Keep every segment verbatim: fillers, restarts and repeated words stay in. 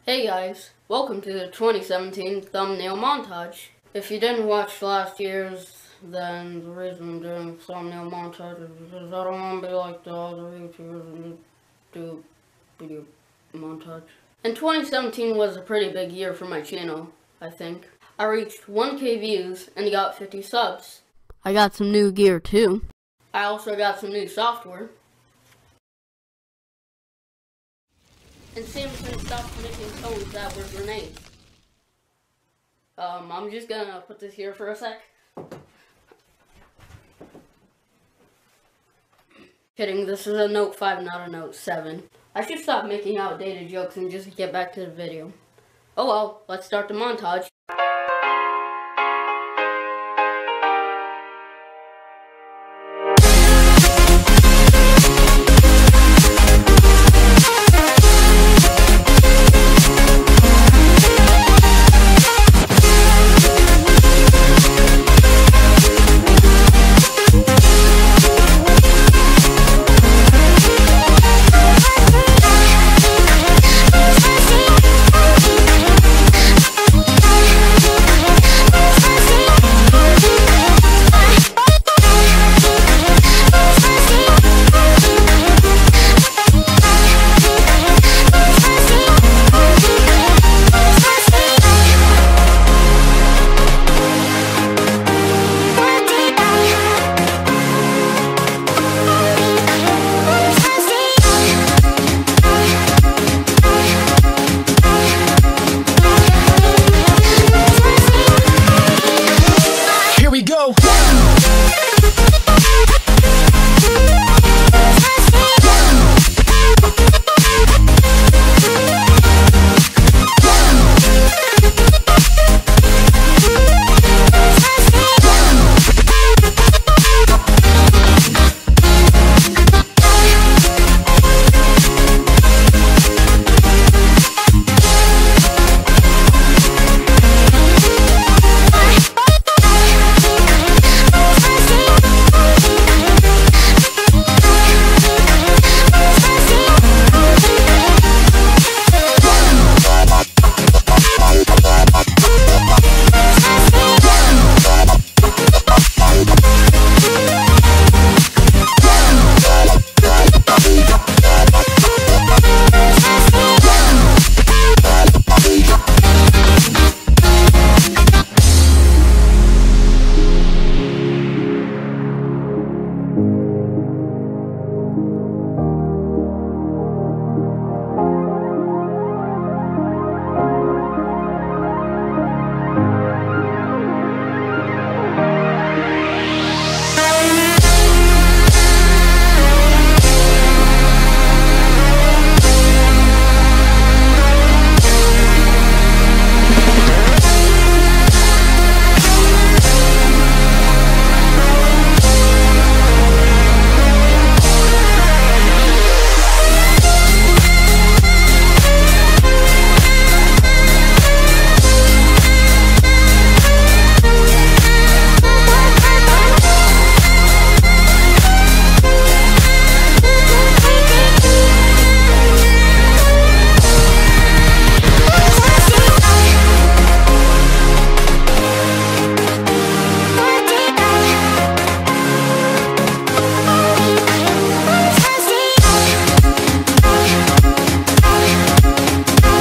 Hey guys, welcome to the twenty seventeen Thumbnail Montage. If you didn't watch last year's, then the reason I'm doing Thumbnail Montage is because I don't want to be like the other YouTubers and do video montage. And twenty seventeen was a pretty big year for my channel, I think. I reached one K views and got fifty subs. I got some new gear too. I also got some new software. And Samson stopped making phones that were grenades. Um, I'm just gonna put this here for a sec. Kidding, this is a Note five, not a Note seven. I should stop making outdated jokes and just get back to the video. Oh well, let's start the montage.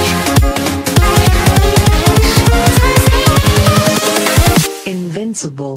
Invincible.